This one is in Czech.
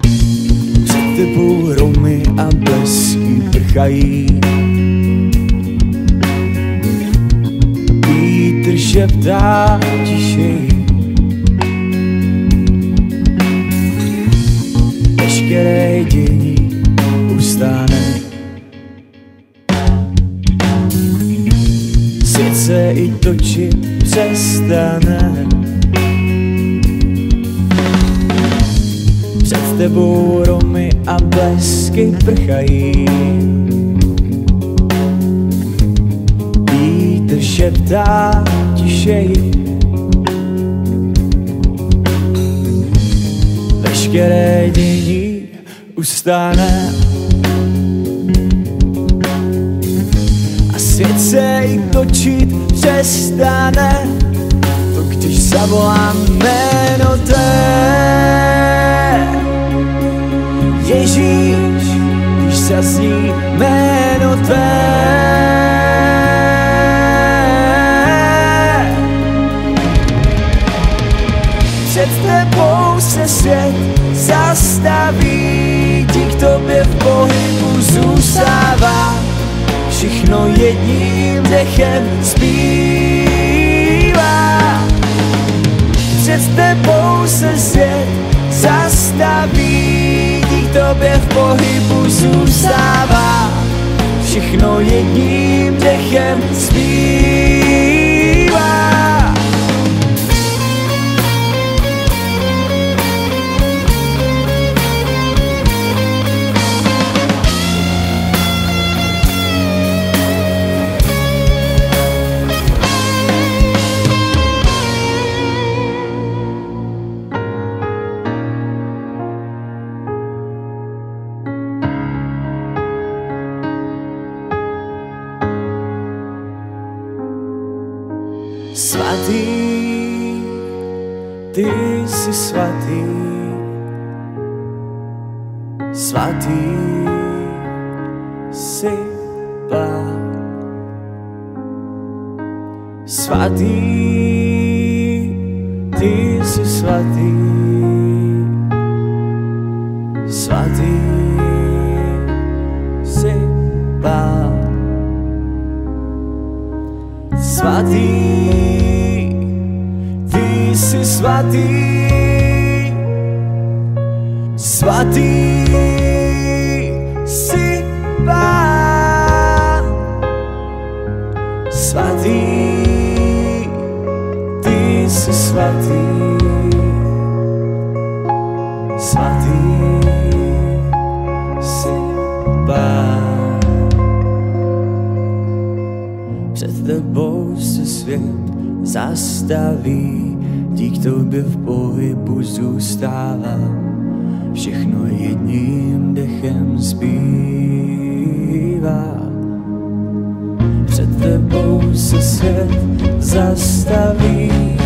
Před tebou hromy a blesky prchají. Vítr šeptá tišej. Veškeré dění ustane. Svět se i točit přestane. Před tebou hromy a blesky prchají. Vítr šeptá tišej. Veškeré dění ustane. A svět se i točit přestane. To když zavolám jméno tvé, Ježíš, když zazní jméno tvé. Před tebou se svět zastaví, dík tobě v pohybu zůstává. Všechno jedním dechem zpívá. Před tebou se svět zastaví, dík tobě v pohybu zůstává. Všechno jedním dechem zpívá. Svatý, ty jsi svatý, svatý jsi Pán. Svatý, ty jsi svatý, svatý jsi Pán. Svatý, ty jsi svatý, svatý jsi Pán. Svatý, ty jsi svatý, svatý jsi Pán. Před tebou se svět zastaví, dík tobě v pohybu zůstává. Všechno jedním dechem zpívá. Před tebou se svět zastaví,